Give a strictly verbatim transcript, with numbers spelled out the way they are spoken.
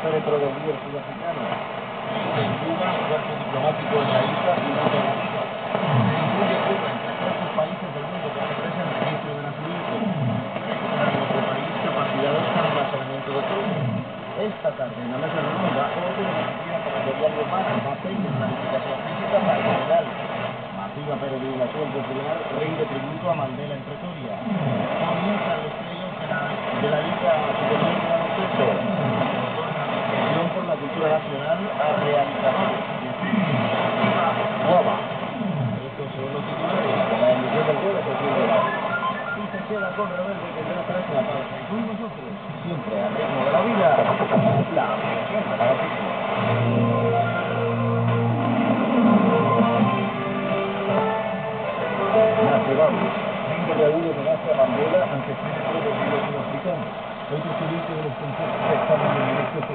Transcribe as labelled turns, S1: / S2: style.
S1: féretro del líder sudafricano. En Cuba, cuerpo diplomático en la isla y una operativa. Se incluye Cuba entre pocos países del mundo que ofrecen registro de nacimiento. Recuperar nuestro país capacidades para el almacenamiento de todo. Esta tarde en la mesa redonda, orden emitida por el gobierno humano, papel de planificación física para el general. Masiva peregrinación popular rinde tributo a Mandela en Pretoria. Comienzan los playoffs de la, de la Liga Superior de Baloncesto. Otorgan por la cultura nacional a realizadores. Guava. Estos son los titulares de la emisión del jueves de Club de la Y se queda con Rebelde que tendrá tres en la pausa. Y con nosotros, siempre al ritmo de la vida, la ampliación de la noticia. Nacionales. Cinco de abril homenaje a Mandela ante féretro del líder sudafricano. Hoy presidente de los consejos de examen de ministros